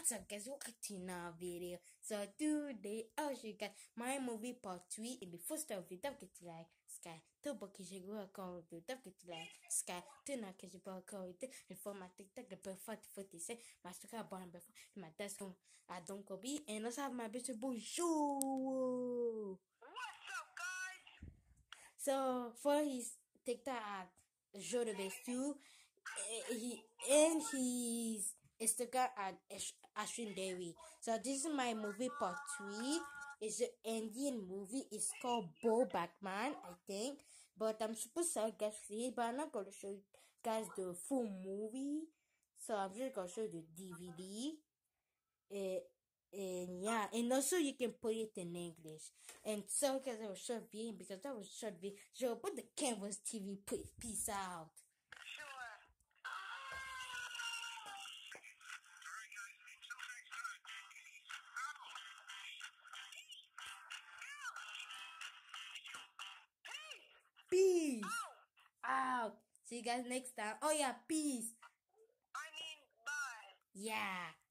What's up guys, welcome to another video. So today I'll show you guys my movie part 3. E before start video, don't forget to like, subscribe, to book your account, don't forget to like, subscribe, to not catch your account, and for my TikTok, the perfect 46, my Instagram, button before my desk, I don't copy, and also have my beautiful boy show. What's up, guys? So for his TikTok at Joe the Best 2, he and his Instagram at Ashwin Devi. So this is my movie part 3. It's an Indian movie. It's called Bo Batman, I think. But I'm supposed to guys see it, but I'm not gonna show you guys the full movie. So I'm just gonna show you the DVD. And yeah, and also you can put it in English. And so guys, I was short video because that was short video. So put the Canvas TV. Peace out. Sure. Peace out. See you guys next time. Oh yeah, peace. I mean, bye. Yeah.